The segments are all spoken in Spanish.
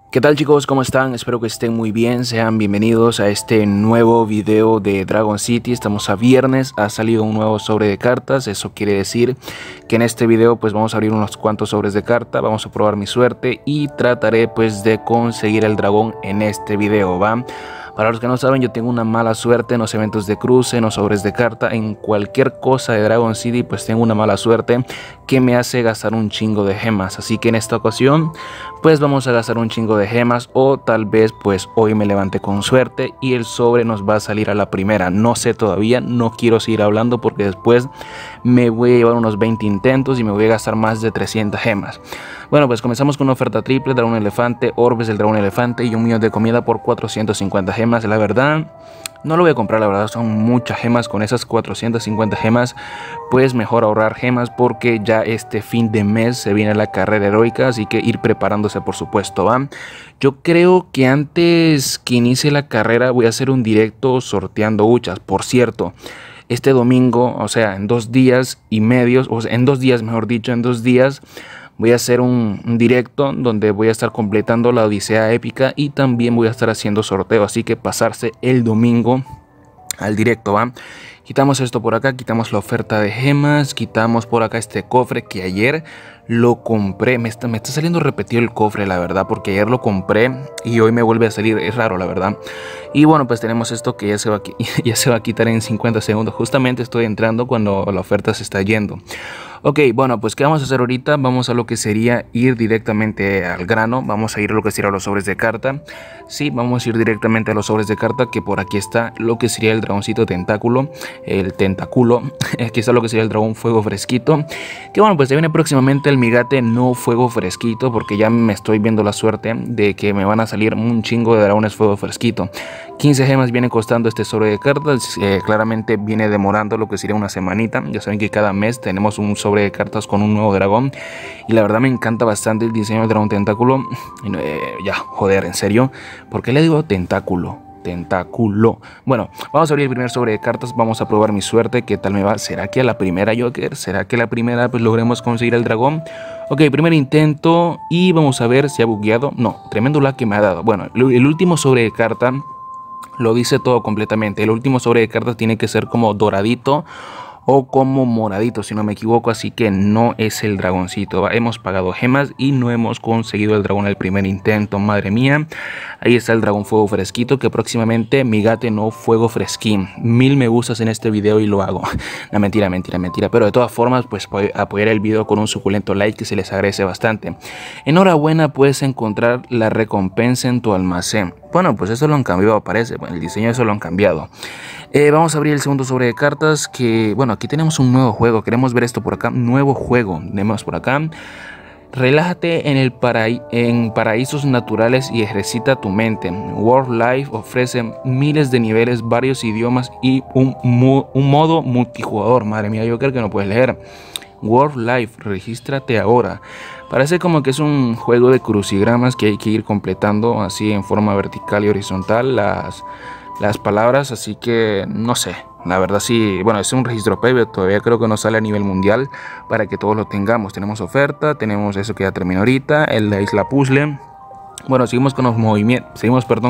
¿Qué tal chicos? ¿Cómo están? Espero que estén muy bien. Sean bienvenidos a este nuevo video de Dragon City. Estamos a viernes, ha salido un nuevo sobre de cartas. Eso quiere decir que en este video pues vamos a abrir unos cuantos sobres de carta. Vamos a probar mi suerte y trataré pues de conseguir el dragón en este video, ¿va? Para los que no saben, yo tengo una mala suerte en los eventos de cruce, en los sobres de carta, en cualquier cosa de Dragon City, pues tengo una mala suerte que me hace gastar un chingo de gemas. Así que en esta ocasión, pues vamos a gastar un chingo de gemas, o tal vez pues hoy me levante con suerte y el sobre nos va a salir a la primera. No sé todavía, no quiero seguir hablando porque después me voy a llevar unos 20 intentos y me voy a gastar más de 300 gemas. Bueno, pues comenzamos con una oferta triple: dragón elefante, orbes del dragón elefante y 1.000.000 de comida por 450 gemas. La verdad, no lo voy a comprar, la verdad son muchas gemas. Con esas 450 gemas, pues mejor ahorrar gemas porque ya este fin de mes se viene la carrera heroica, así que ir preparándose por supuesto, ¿va? Yo creo que antes que inicie la carrera voy a hacer un directo sorteando huchas. Por cierto, este domingo, o sea, en 2 días y medio, o sea, en 2 días, mejor dicho, en 2 días voy a hacer un directo donde voy a estar completando la odisea épica y también voy a estar haciendo sorteo, así que pasarse el domingo al directo, ¿va? Quitamos esto por acá, quitamos la oferta de gemas, quitamos por acá este cofre que ayer lo compré. Me está saliendo repetido el cofre, la verdad, porque ayer lo compré y hoy me vuelve a salir. Es raro, la verdad. Y bueno, pues tenemos esto que ya se va a quitar en 50 segundos. Justamente estoy entrando cuando la oferta se está yendo. Ok, bueno, pues ¿qué vamos a hacer ahorita? Vamos a lo que sería ir directamente al grano. Vamos a ir a lo que sería los sobres de carta. Sí, vamos a ir directamente a los sobres de carta, que por aquí está lo que sería el dragoncito tentáculo, el tentáculo. Aquí está lo que sería el dragón fuego fresquito, que bueno, pues se viene próximamente el migate no fuego fresquito, porque ya me estoy viendo la suerte de que me van a salir un chingo de dragones fuego fresquito. 15 gemas viene costando este sobre de cartas. Claramente viene demorando lo que sería una semanita. Ya saben que cada mes tenemos un sobre de cartas con un nuevo dragón, y la verdad me encanta bastante el diseño del dragón tentáculo. Ya, joder, en serio, ¿por qué le digo tentáculo? Tentáculo. Bueno, vamos a abrir el primer sobre de cartas. Vamos a probar mi suerte, qué tal me va. ¿Será que a la primera, Joker? ¿Será que a la primera pues logremos conseguir el dragón? Ok, primer intento y vamos a ver si ha bugueado. No, tremendo lag que me ha dado. Bueno, el último sobre de carta lo dice todo completamente. El último sobre de cartas tiene que ser como doradito o como moradito, si no me equivoco, así que no es el dragoncito, ¿va? Hemos pagado gemas y no hemos conseguido el dragón al primer intento. Madre mía, ahí está el dragón fuego fresquito, que próximamente migate no fuego fresquín. 1000 me gustas en este video y lo hago. No, mentira, pero de todas formas pues apoyar el video con un suculento like, que se les agradece bastante. Enhorabuena, puedes encontrar la recompensa en tu almacén. Bueno, pues eso lo han cambiado, parece. Bueno, el diseño eso lo han cambiado. Vamos a abrir el segundo sobre de cartas, que bueno, aquí tenemos un nuevo juego. Queremos ver esto por acá. Nuevo juego, tenemos por acá: relájate en paraísos naturales y ejercita tu mente. World Life ofrece miles de niveles, varios idiomas y un modo multijugador. Madre mía, yo creo que no puedes leer. World Life, regístrate ahora. Parece como que es un juego de crucigramas que hay que ir completando así en forma vertical y horizontal las palabras, así que no sé, la verdad sí. Bueno, es un registro previo, todavía creo que no sale a nivel mundial para que todos lo tengamos. Tenemos oferta, tenemos eso que ya terminó ahorita, la isla puzzle. Bueno, seguimos con los movimientos,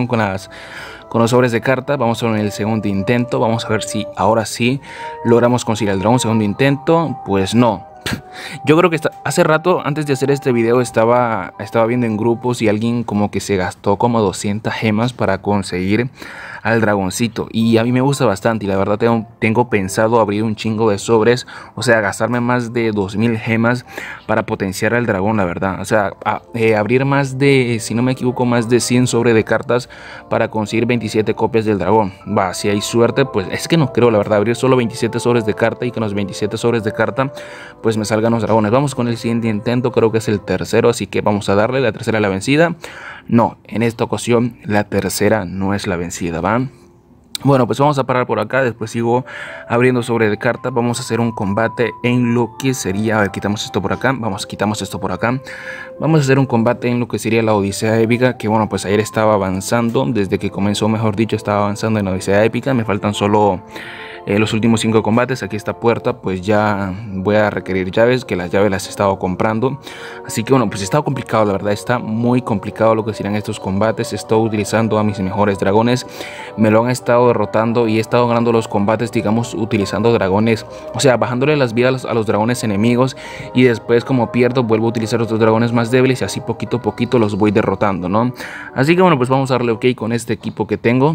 con los sobres de carta. Vamos a ver el segundo intento. Vamos a ver si ahora sí logramos conseguir el dragón. Segundo intento, pues no. Yo creo que hace rato, antes de hacer este video, estaba viendo en grupos y alguien como que se gastó como 200 gemas para conseguir al dragoncito, y a mí me gusta bastante, y la verdad tengo pensado abrir un chingo de sobres, o sea, gastarme más de 2000 gemas para potenciar al dragón, la verdad. O sea, abrir más de, si no me equivoco, más de 100 sobres de cartas para conseguir 27 copias del dragón. Va, si hay suerte, pues es que no creo, la verdad, abrir solo 27 sobres de carta y con los 27 sobres de carta pues me salgan los dragones. Vamos con el siguiente intento, creo que es el tercero, así que vamos a darle. La tercera, la vencida. No, en esta ocasión la tercera no es la vencida, ¿va? Bueno, pues vamos a parar por acá, después sigo abriendo sobre de carta. Vamos a hacer un combate en lo que sería, a ver, quitamos esto por acá, quitamos esto por acá. Vamos a hacer un combate en lo que sería la Odisea Épica, que bueno, pues ayer estaba avanzando, desde que comenzó, mejor dicho, estaba avanzando en la Odisea Épica. Me faltan solo los últimos 5 combates. Aquí esta puerta, pues ya voy a requerir llaves, que las llaves las he estado comprando. Así que bueno, pues está complicado, la verdad, está muy complicado lo que serían estos combates. Estoy utilizando a mis mejores dragones, me lo han estado derrotando y he estado ganando los combates, digamos, utilizando dragones, o sea, bajándole las vidas a los dragones enemigos, y después como pierdo vuelvo a utilizar otros dragones más débiles y así poquito a poquito los voy derrotando, ¿no? Así que bueno, pues vamos a darle ok con este equipo que tengo.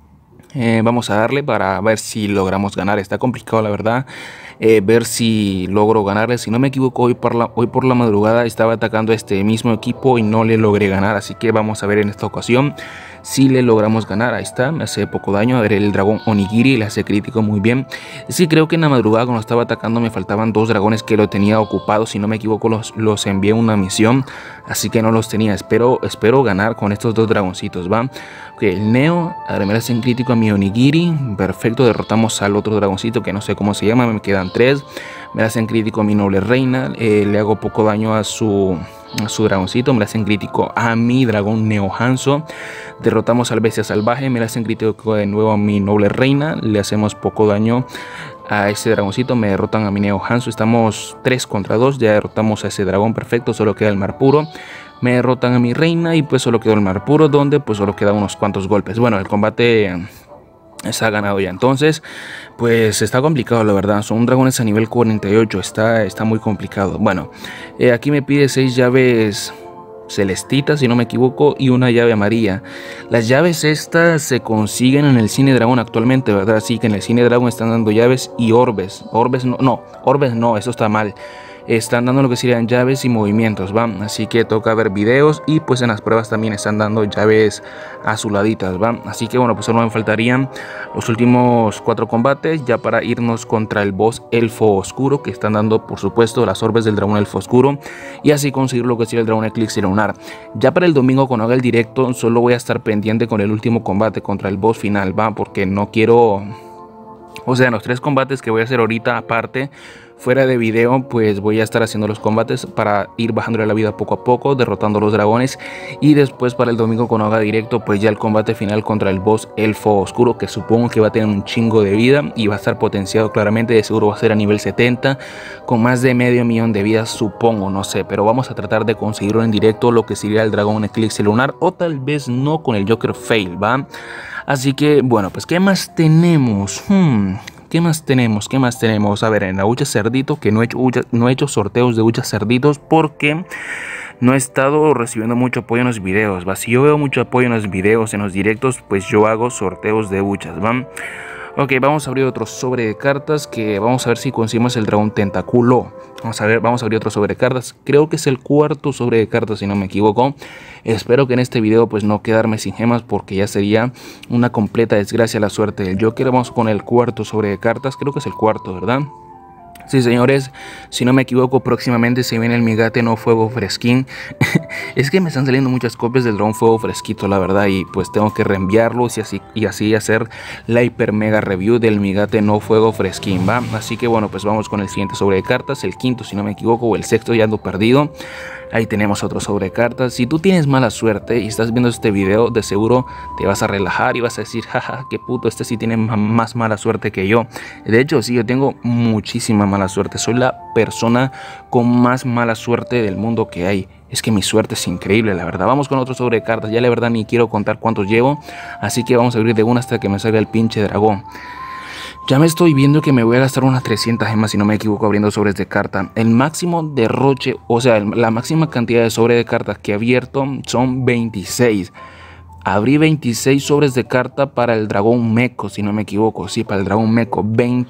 Vamos a darle para ver si logramos ganar. Está complicado, la verdad, ver si logro ganarle. Si no me equivoco, hoy por la madrugada estaba atacando a este mismo equipo y no le logré ganar. Así que vamos a ver en esta ocasión si le logramos ganar. Ahí está, me hace poco daño. A ver, el dragón Onigiri le hace crítico muy bien. Sí, creo que en la madrugada cuando estaba atacando me faltaban 2 dragones que lo tenía ocupado. Si no me equivoco, los envié a una misión, así que no los tenía. Espero ganar con estos 2 dragoncitos, ¿va? Ok, el Neo, ahora me hacen crítico a mi Onigiri. Perfecto, derrotamos al otro dragoncito que no sé cómo se llama, me quedan 3. Me hacen crítico a mi noble reina, le hago poco daño a su dragoncito. Me le hacen crítico a mi dragón Neo Hanzo. Derrotamos al bestia salvaje, me le hacen crítico de nuevo a mi noble reina. Le hacemos poco daño a ese dragoncito, me derrotan a mi Neo Hanzo. Estamos 3 contra 2, ya derrotamos a ese dragón, perfecto, solo queda el mar puro. Me derrotan a mi reina y pues solo quedó el mar puro, donde pues solo quedan unos cuantos golpes. Bueno, el combate está ganado ya. Entonces pues está complicado, la verdad. Son dragones a nivel 48, está muy complicado. Bueno, aquí me pide 6 llaves celestitas, si no me equivoco, y una llave amarilla. Las llaves estas se consiguen en el Cine Dragón actualmente, ¿verdad? Así que en el Cine Dragón están dando llaves y orbes. Orbes no, eso está mal. Están dando lo que serían llaves y movimientos, ¿va? Así que toca ver videos, y pues en las pruebas también están dando llaves azuladitas, ¿va? Así que bueno, pues solo me faltarían los últimos 4 combates ya para irnos contra el boss Elfo Oscuro, que están dando por supuesto las orbes del dragón Elfo Oscuro, y así conseguir lo que sería el dragón Eclipse Lunar. Ya para el domingo, cuando haga el directo, solo voy a estar pendiente con el último combate contra el boss final, ¿va? Porque no quiero... O sea, en los 3 combates que voy a hacer ahorita aparte, fuera de video, pues voy a estar haciendo los combates para ir bajándole la vida poco a poco, derrotando a los dragones. Y después para el domingo, cuando haga directo, pues ya el combate final contra el boss Elfo Oscuro, que supongo que va a tener un chingo de vida y va a estar potenciado claramente. De seguro va a ser a nivel 70, con más de medio millón de vidas, supongo, no sé. Pero vamos a tratar de conseguirlo en directo, lo que sería el dragón Eclipse Lunar, o tal vez no con el Joker Fail, ¿va? Así que bueno, pues ¿qué más tenemos? ¿Qué más tenemos? A ver, en la hucha cerdito, que no he hecho sorteos de huchas cerditos porque no he estado recibiendo mucho apoyo en los videos, ¿va? Si yo veo mucho apoyo en los videos, en los directos, pues yo hago sorteos de huchas, ¿va? Ok, vamos a abrir otro sobre de cartas, que vamos a ver si conseguimos el dragón tentáculo. Vamos a abrir otro sobre de cartas. Creo que es el 4.º sobre de cartas, si no me equivoco. Espero que en este video pues no quedarme sin gemas, porque ya sería una completa desgracia la suerte del Joker. Vamos con el 4.º sobre de cartas. Creo que es el 4.º, ¿verdad? Sí, señores, si no me equivoco, próximamente se viene el Migate No Fuego Fresquín. Es que me están saliendo muchas copias del dragón Fuego Fresquito, la verdad, y pues tengo que reenviarlos y así hacer la hiper mega review del Migate No Fuego Fresquín, ¿va? Así que bueno, pues vamos con el siguiente sobre de cartas, el 5.º, si no me equivoco, o el 6.º, ya ando perdido. Ahí tenemos otro sobre cartas. Si tú tienes mala suerte y estás viendo este video, de seguro te vas a relajar y vas a decir, jaja, qué puto, este sí tiene más mala suerte que yo. De hecho, sí, yo tengo muchísima mala suerte. Soy la persona con más mala suerte del mundo que hay. Es que mi suerte es increíble, la verdad. Vamos con otro sobre cartas. Ya la verdad ni quiero contar cuántos llevo, así que vamos a abrir de una hasta que me salga el pinche dragón. Ya me estoy viendo que me voy a gastar unas 300 gemas, si no me equivoco, abriendo sobres de carta. El máximo derroche, o sea, la máxima cantidad de sobres de cartas que he abierto son 26. Abrí 26 sobres de carta para el dragón meco, si no me equivoco. Sí, para el dragón meco.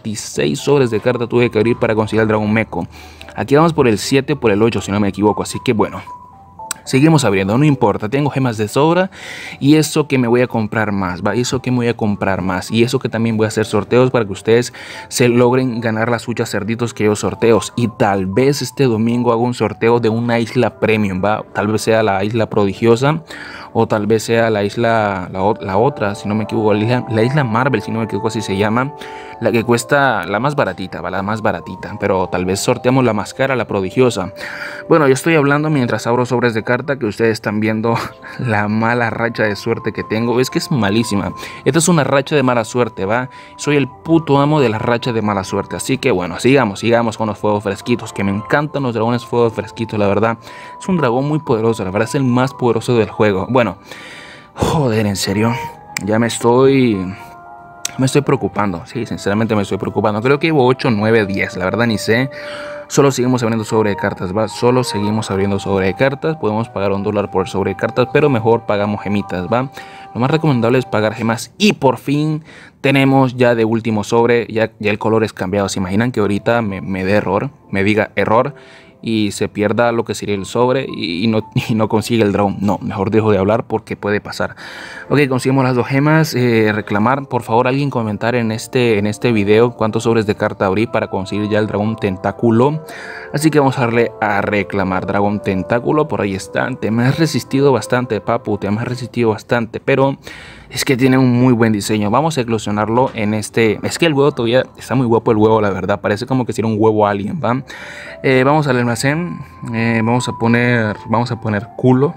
26 sobres de carta tuve que abrir para conseguir el dragón meco. Aquí vamos por el 7, por el 8, si no me equivoco. Así que bueno, seguimos abriendo, no importa, tengo gemas de sobra. Y eso que me voy a comprar más, ¿va? Eso que me voy a comprar más. Y eso que también voy a hacer sorteos para que ustedes se logren ganar las huchas cerditos que yo sorteos. Y tal vez este domingo hago un sorteo de una isla premium, ¿va? Tal vez sea la isla prodigiosa o tal vez sea la isla, la otra, si no me equivoco, la isla Marvel, si no me equivoco, así se llama, la que cuesta la más baratita, ¿va? La más baratita, pero tal vez sorteamos la más cara, la prodigiosa. Bueno, yo estoy hablando mientras abro sobres de carta, que ustedes están viendo la mala racha de suerte que tengo. Es que es malísima. Esta es una racha de mala suerte, ¿va? Soy el puto amo de la racha de mala suerte. Así que bueno, sigamos con los fuegos fresquitos, que me encantan los dragones fuegos fresquitos, la verdad. Es un dragón muy poderoso, la verdad es el más poderoso del juego. Bueno, joder, en serio, ya me estoy preocupando. Sí, sinceramente me estoy preocupando. Creo que llevo 8, 9, 10, la verdad ni sé. Solo seguimos abriendo sobre de cartas, ¿va? Solo seguimos abriendo sobre de cartas. Podemos pagar $1 por sobre de cartas, pero mejor pagamos gemitas, ¿va? Lo más recomendable es pagar gemas. Y por fin tenemos ya de último sobre. Ya el color es cambiado. ¿Se imaginan que ahorita me dé error? Me diga error y se pierda lo que sería el sobre y no consigue el dragón. No, mejor dejo de hablar porque puede pasar. Ok, conseguimos las 2 gemas. Reclamar, por favor, alguien comentar en este video cuántos sobres de carta abrí para conseguir ya el dragón tentáculo. Así que vamos a darle a reclamar dragón tentáculo. Por ahí está. Te me has resistido bastante, papu, te me has resistido bastante, pero es que tiene un muy buen diseño. Vamos a eclosionarlo en este. Es que el huevo todavía está muy guapo, el huevo, la verdad. Parece como que si era un huevo alien, ¿va? Vamos al almacén. Vamos a poner culo.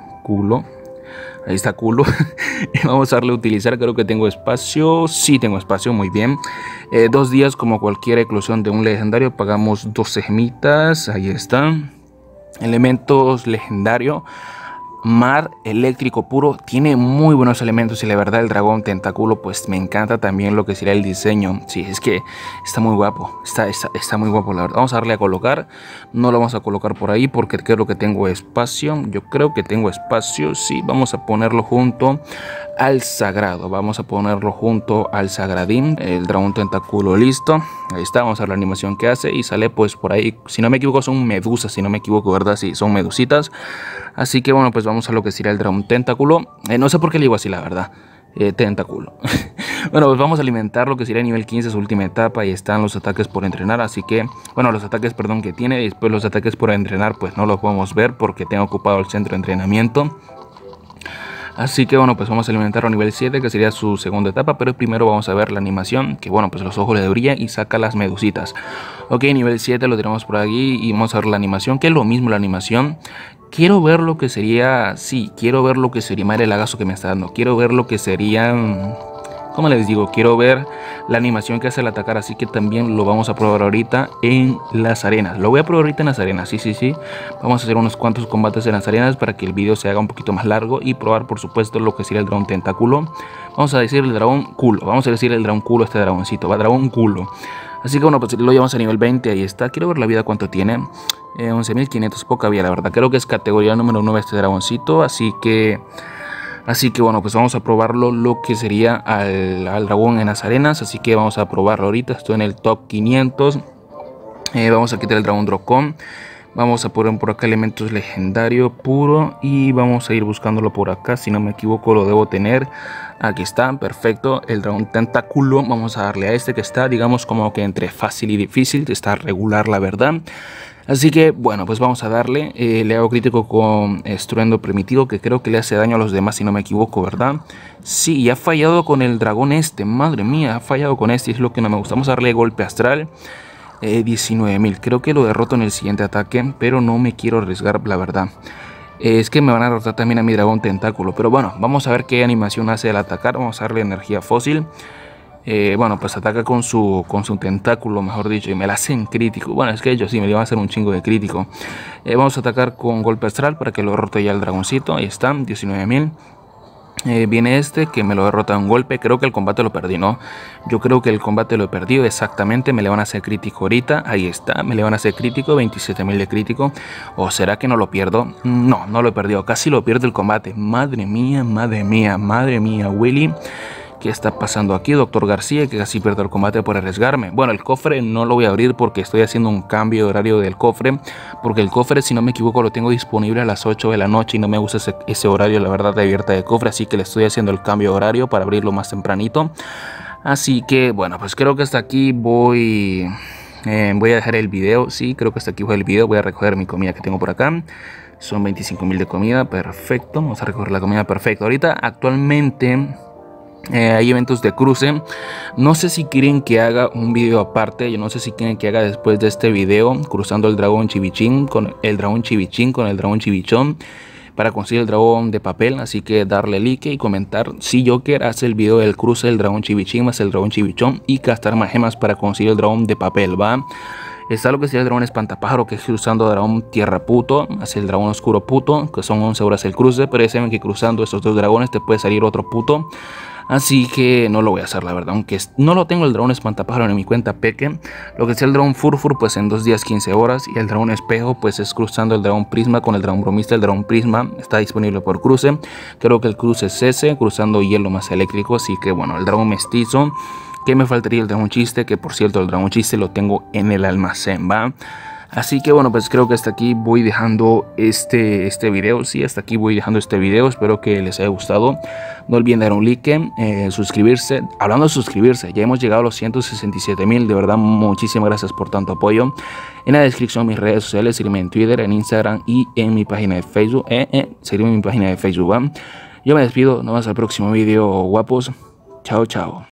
Ahí está culo. Vamos a darle a utilizar. Creo que tengo espacio. Sí, tengo espacio, muy bien. 2 días como cualquier eclosión de un legendario. Pagamos 12 gemitas. Ahí está. Elementos legendario. Mar eléctrico puro, tiene muy buenos elementos y la verdad el dragón tentáculo pues me encanta también lo que sería el diseño. Sí, es que está muy guapo, está muy guapo la verdad. Vamos a darle a colocar, no lo vamos a colocar por ahí porque creo que tengo espacio. Yo creo que tengo espacio, sí, vamos a ponerlo junto al sagrado, vamos a ponerlo junto al sagradín, el dragón tentáculo listo. Ahí está, vamos a ver la animación que hace y sale pues por ahí, si no me equivoco son medusas, si no me equivoco, ¿verdad? Sí, son medusitas. Así que bueno, pues vamos a lo que sería el dragón tentáculo. No sé por qué le digo así, la verdad. Tentáculo. Bueno, pues vamos a alimentar lo que sería nivel 15, su última etapa. Y están los ataques por entrenar. Así que, bueno, los ataques, perdón, que tiene. Y después los ataques por entrenar, pues no los podemos ver porque tengo ocupado el centro de entrenamiento. Así que bueno, pues vamos a alimentarlo a nivel 7, que sería su segunda etapa. Pero primero vamos a ver la animación, que bueno, pues los ojos le brillan y saca las medusitas. Ok, nivel 7 lo tenemos por aquí y vamos a ver la animación, que es lo mismo la animación. Quiero ver lo que sería, sí, quiero ver lo que sería, madre el lagazo que me está dando. Quiero ver lo que sería, ¿cómo les digo? Quiero ver la animación que hace al atacar, así que también lo vamos a probar ahorita en las arenas. Lo voy a probar ahorita en las arenas, sí. Vamos a hacer unos cuantos combates en las arenas para que el video se haga un poquito más largo y probar, por supuesto, lo que sería el dragón tentáculo. Vamos a decir el dragón culo, vamos a decir el dragón culo, este dragoncito, va, dragón culo. Así que bueno, pues lo llevamos a nivel 20, ahí está. Quiero ver la vida cuánto tiene. 11.500, poca vida, la verdad. Creo que es categoría número 9 este dragoncito, así que bueno, pues vamos a probarlo lo que sería al dragón en las arenas. Así que vamos a probarlo ahorita. Estoy en el top 500. Vamos a quitar el dragón Drocón. Vamos a poner por acá elementos legendario puro y vamos a ir buscándolo por acá. Si no me equivoco lo debo tener. Aquí está, perfecto. El dragón tentáculo. Vamos a darle a este que está, digamos, como que entre fácil y difícil. Está regular, la verdad. Así que bueno, pues vamos a darle. Le hago crítico con estruendo primitivo, que creo que le hace daño a los demás si no me equivoco, ¿verdad? Sí, y ha fallado con el dragón este. Madre mía, ha fallado con este. Es lo que no me gusta. Vamos a darle golpe astral. 19.000, creo que lo derroto en el siguiente ataque, pero no me quiero arriesgar, la verdad. Es que me van a derrotar también a mi dragón tentáculo, pero bueno, vamos a ver qué animación hace al atacar. Vamos a darle energía fósil. Bueno, pues ataca con su tentáculo, mejor dicho, y me la hacen crítico. Bueno, es que ellos sí me iban a hacer un chingo de crítico. Vamos a atacar con golpe astral para que lo derrote ya el dragoncito. Ahí está, 19.000. Viene este que me lo derrota de un golpe. Creo que el combate lo perdí, ¿no? Yo creo que el combate lo he perdido, exactamente. Me le van a hacer crítico ahorita. Ahí está, me le van a hacer crítico, 27.000 de crítico. ¿O será que no lo pierdo? No, no lo he perdido, casi lo pierdo el combate. Madre mía, Willy. ¿Qué está pasando aquí? Doctor García, que casi pierdo el combate por arriesgarme. Bueno, el cofre no lo voy a abrir porque estoy haciendo un cambio de horario del cofre. Porque el cofre, si no me equivoco, lo tengo disponible a las 8 de la noche y no me gusta ese horario, la verdad, de abierta de cofre. Así que le estoy haciendo el cambio de horario para abrirlo más tempranito. Así que, bueno, pues creo que hasta aquí voy a dejar el video. Sí, creo que hasta aquí fue el video. Voy a recoger mi comida que tengo por acá. Son 25.000 de comida, perfecto. Vamos a recoger la comida, perfecto. Ahorita actualmente hay eventos de cruce. No sé si quieren que haga un video aparte. Yo no sé si quieren que haga después de este video cruzando el dragón Chibichín con el dragón Chibichón para conseguir el dragón de papel. Así que darle like y comentar si Joker hace el video del cruce del dragón Chibichín más el dragón Chibichón y gastar más gemas para conseguir el dragón de papel, ¿va? Está lo que sería el dragón espantapájaro, que es cruzando dragón tierra puto hacia el dragón oscuro puto, que son 11 horas el cruce, pero ya saben que cruzando estos dos dragones te puede salir otro puto. Así que no lo voy a hacer, la verdad, aunque no lo tengo el dragón espantapájaro en mi cuenta peque. Lo que sea el dragón furfur pues en 2 días 15 horas, y el dragón espejo pues es cruzando el dragón prisma con el dragón bromista. El dragón prisma está disponible por cruce, creo que el cruce es ese, cruzando hielo más eléctrico. Así que bueno, el dragón mestizo, que me faltaría el dragón chiste, que por cierto el dragón chiste lo tengo en el almacén, ¿va? Así que bueno, pues creo que hasta aquí voy dejando este video. Sí, hasta aquí voy dejando este video. Espero que les haya gustado. No olviden dar un like, suscribirse. Hablando de suscribirse, ya hemos llegado a los 167.000. De verdad, muchísimas gracias por tanto apoyo. En la descripción mis redes sociales, sígueme en Twitter, en Instagram y en mi página de Facebook. Sígueme en mi página de Facebook, ¿va? Yo me despido, nos vemos al próximo video, guapos. Chao, chao.